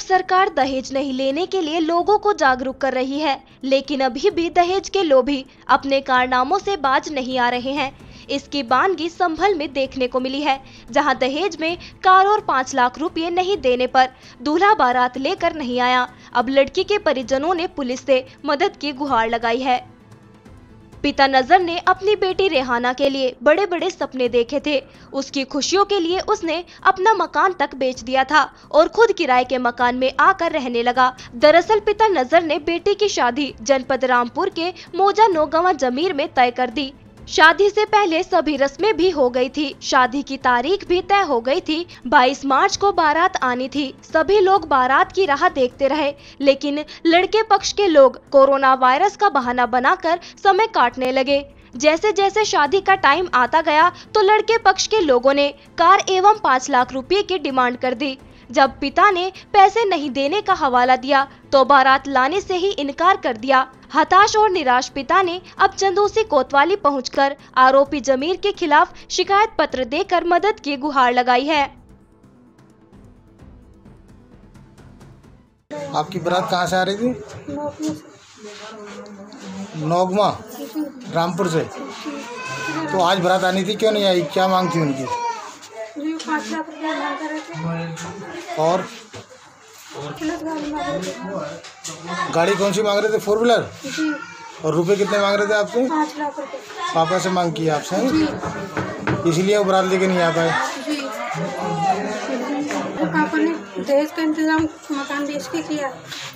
सरकार दहेज नहीं लेने के लिए लोगों को जागरूक कर रही है, लेकिन अभी भी दहेज के लोभी अपने कारनामों से बाज नहीं आ रहे हैं। इसकी बानगी संभल में देखने को मिली है, जहां दहेज में कार और 5 लाख रुपए नहीं देने पर दूल्हा बारात लेकर नहीं आया। अब लड़की के परिजनों ने पुलिस से मदद की गुहार लगाई है। पिता नजर ने अपनी बेटी रेहाना के लिए बड़े बड़े सपने देखे थे। उसकी खुशियों के लिए उसने अपना मकान तक बेच दिया था और खुद किराए के मकान में आकर रहने लगा। दरअसल पिता नजर ने बेटी की शादी जनपद रामपुर के मौजा नौगावा जमीर में तय कर दी। शादी से पहले सभी रस्में भी हो गई थी। शादी की तारीख भी तय हो गई थी। 22 मार्च को बारात आनी थी। सभी लोग बारात की राह देखते रहे, लेकिन लड़के पक्ष के लोग कोरोना वायरस का बहाना बनाकर समय काटने लगे। जैसे जैसे शादी का टाइम आता गया तो लड़के पक्ष के लोगों ने कार एवं 5 लाख रुपए की डिमांड कर दी। जब पिता ने पैसे नहीं देने का हवाला दिया तो बारात लाने से ही इनकार कर दिया। हताश और निराश पिता ने अब चंदोसी कोतवाली पहुंचकर आरोपी जमीर के खिलाफ शिकायत पत्र देकर मदद की गुहार लगाई है। आपकी बारात कहाँ से आ रही थी? नौगमा रामपुर से। तो आज बारात आनी थी, क्यों नहीं आई? क्या मांग थी उनकी? 5 लाख रुपया मांग रहे थे। और गाड़ी कौन सी मांग रहे थे? 4 व्हीलर। और रुपए कितने मांग रहे थे आपसे? 5 लाख रुपए। पापा से मांग की आपसे, इसलिए वो बारात लेके नहीं आ पाए। पापा ने दहेज का इंतजाम मकान बेच के किया।